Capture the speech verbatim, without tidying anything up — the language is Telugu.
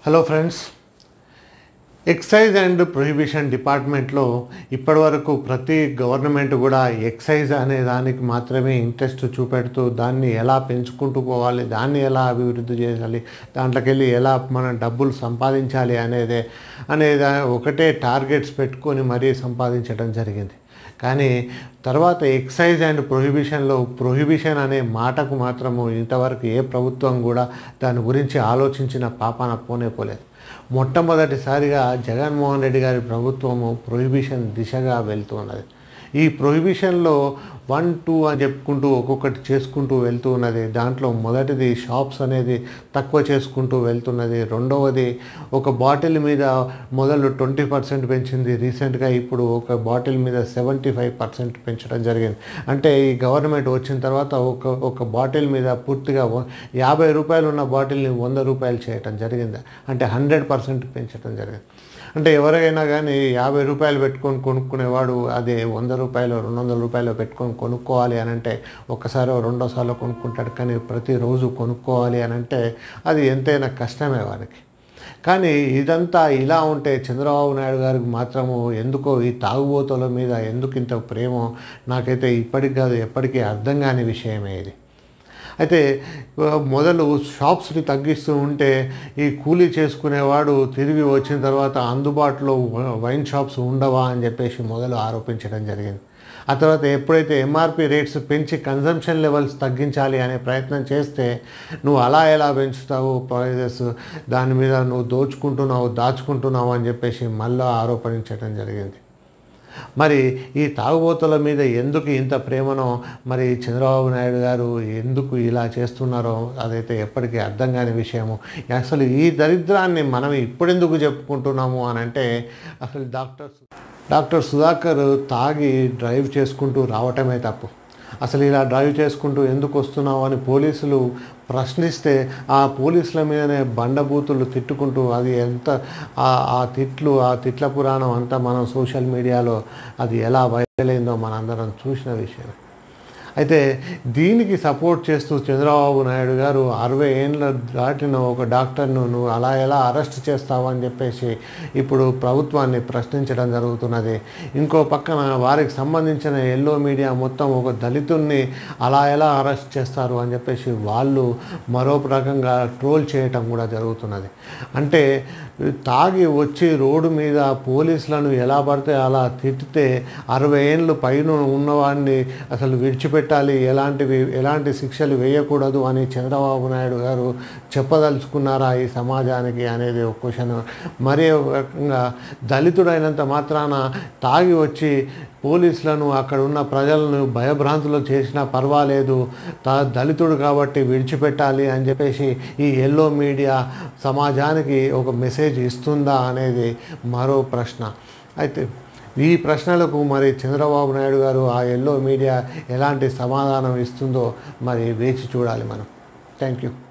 Hello friends, excise and prohibition డిపార్ట్మెంట్లో ఇప్పటివరకు ప్రతి గవర్నమెంట్ కూడా ఎక్సైజ్ అనే దానికి మాత్రమే ఇంట్రెస్ట్ చూపెడుతూ దాన్ని ఎలా పెంచుకుంటూ పోవాలి, దాన్ని ఎలా అభివృద్ధి చేయాలి, దాంట్లోకి వెళ్ళి ఎలా మనం డబ్బులు సంపాదించాలి అనేదే అనేది ఒకటే టార్గెట్స్ పెట్టుకొని మరీ సంపాదించడం జరిగింది. కానీ తర్వాత ఎక్సైజ్ అండ్ ప్రొహిబిషన్లో ప్రొహిబిషన్ అనే మాటకు మాత్రము ఇంతవరకు ఏ ప్రభుత్వం కూడా దాని గురించి ఆలోచించిన పాపాన పోనే పోలేదు. మొట్టమొదటిసారిగా జగన్మోహన్ రెడ్డి గారి ప్రభుత్వము ప్రొహిబిషన్ దిశగా వెళ్తూ ఉన్నది. ఈ ప్రొహిబిషన్లో వన్ టూ అని చెప్పుకుంటూ ఒక్కొక్కటి చేసుకుంటూ వెళ్తూ ఉన్నది. దాంట్లో మొదటిది షాప్స్ అనేది తక్కువ చేసుకుంటూ వెళ్తున్నది. రెండవది ఒక బాటిల్ మీద మొదలు ట్వంటీ పర్సెంట్ పెంచింది. రీసెంట్గా ఇప్పుడు ఒక బాటిల్ మీద సెవెంటీ ఫైవ్ పర్సెంట్ పెంచడం జరిగింది. అంటే ఈ గవర్నమెంట్ వచ్చిన తర్వాత ఒక ఒక బాటిల్ మీద పూర్తిగా యాభై రూపాయలు ఉన్న బాటిల్ని వంద రూపాయలు చేయటం జరిగింది. అంటే హండ్రెడ్ పర్సెంట్ పెంచడం జరిగింది. అంటే ఎవరైనా కానీ యాభై రూపాయలు పెట్టుకొని కొనుక్కునేవాడు అదే వంద రూపాయలు రెండు వందల రూపాయలు పెట్టుకొని కొనుక్కోవాలి అని అంటే ఒక్కసారి రెండోసార్లు కొనుక్కుంటాడు. కానీ ప్రతిరోజు కొనుక్కోవాలి అని అంటే అది ఎంతైనా కష్టమే వారికి. కానీ ఇదంతా ఇలా ఉంటే చంద్రబాబు నాయుడు గారికి మాత్రము ఎందుకో ఈ తాగుబోతుల మీద ఎందుకు ఇంత ప్రేమ నాకైతే ఇప్పటికి కాదు ఎప్పటికీ అర్థం కాని విషయమే ఇది. అయితే మొదలు షాప్స్ని తగ్గిస్తూ ఉంటే ఈ కూలీ చేసుకునేవాడు తిరిగి వచ్చిన తర్వాత అందుబాటులో వైన్ షాప్స్ ఉండవా అని చెప్పేసి మొదలు ఆరోపించడం జరిగింది. ఆ తర్వాత ఎప్పుడైతే ఎంఆర్పి రేట్స్ పెంచి కన్జంప్షన్ లెవెల్స్ తగ్గించాలి అనే ప్రయత్నం చేస్తే నువ్వు అలా ఎలా పెంచుతావు ప్రైజెస్, దాని మీద నువ్వు దోచుకుంటున్నావు దాచుకుంటున్నావు అని చెప్పేసి మళ్ళీ ఆరోపించడం జరిగింది. మరి ఈ తాగుబోతుల మీద ఎందుకు ఇంత ప్రేమనో మరి చంద్రబాబు నాయుడు గారు ఎందుకు ఇలా చేస్తున్నారో అదైతే ఎప్పటికీ అర్థం కాని విషయము. అసలు ఈ దరిద్రాన్ని మనం ఇప్పుడెందుకు చెప్పుకుంటున్నాము అని అంటే అసలు డాక్టర్ డాక్టర్ సుధాకర్ తాగి డ్రైవ్ చేసుకుంటూ రావటమే తప్పు. అసలు ఇలా డ్రైవ్ చేసుకుంటూ ఎందుకు వస్తున్నావు అని పోలీసులు ప్రశ్నిస్తే ఆ పోలీసుల మీదనే బండబూతులు తిట్టుకుంటూ అది ఎంత ఆ తిట్లు ఆ తిట్ల పురాణం అంతా మనం సోషల్ మీడియాలో అది ఎలా వైరల్ అయిందో మనందరం చూసిన విషయం. అయితే దీనికి సపోర్ట్ చేస్తూ చంద్రబాబు నాయుడు గారు అరవై ఏళ్ళ దాటిన ఒక డాక్టర్ను నువ్వు అలా ఎలా అరెస్ట్ చేస్తావు అని చెప్పేసి ఇప్పుడు ప్రభుత్వాన్ని ప్రశ్నించడం జరుగుతున్నది. ఇంకో పక్కన వారికి సంబంధించిన ఎల్లో మీడియా మొత్తం ఒక దళితుడిని అలా ఎలా అరెస్ట్ చేస్తారు అని చెప్పేసి వాళ్ళు మరో రకంగా ట్రోల్ చేయటం కూడా జరుగుతున్నది. అంటే తాగి వచ్చి రోడ్డు మీద పోలీసులను ఎలా పడితే అలా తిట్టితే అరవై ఏళ్ళు పైన ఉన్నవాడిని అసలు విడిచిపెట్టాలి, ఎలాంటివి ఎలాంటి శిక్షలు వేయకూడదు అని చంద్రబాబు నాయుడు గారు చెప్పదలుచుకున్నారా ఈ సమాజానికి అనేది ఒక క్వశ్చన్. మరీ ఒక రకంగా దళితుడైనంత మాత్రాన తాగి వచ్చి పోలీసులను అక్కడ ఉన్న ప్రజలను భయభ్రాంతులు చేసినా పర్వాలేదు, తా దళితుడు కాబట్టి విడిచిపెట్టాలి అని చెప్పేసి ఈ ఎల్లో మీడియా సమాజానికి ఒక మెసేజ్ ఇస్తుందా అనేది మరో ప్రశ్న. అయితే ఈ ప్రశ్నలకు మరి చంద్రబాబు నాయుడు గారు ఆ ఎల్లో మీడియా ఎలాంటి సమాధానం ఇస్తుందో మరి వేచి చూడాలి మనం. Thank you.